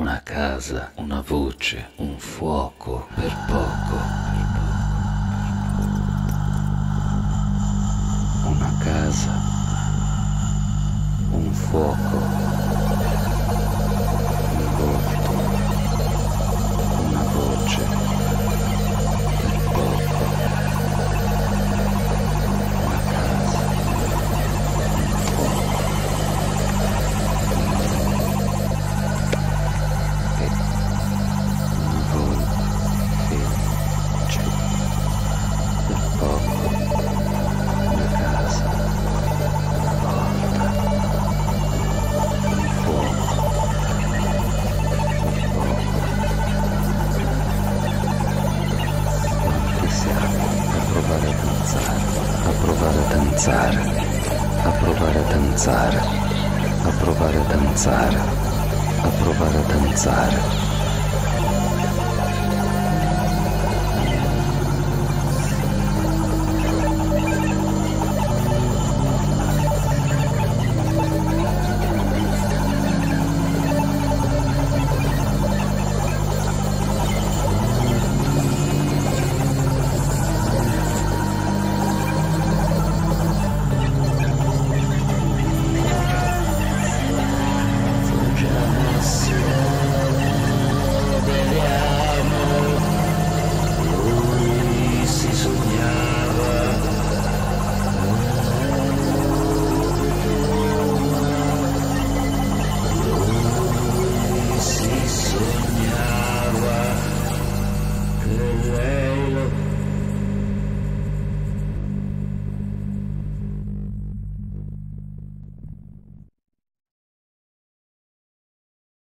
una casa, una voce, un fuoco per poco. Una casa, un fuoco, un volto, una voce per poco. Una casa, un fuoco, e una voce per poco. Una casa, una volta, un fuoco per poco. Quanti siamo a provare a danzare, a provare a danzare, a provare a danzare, a provare a danzare, a provare a danzare.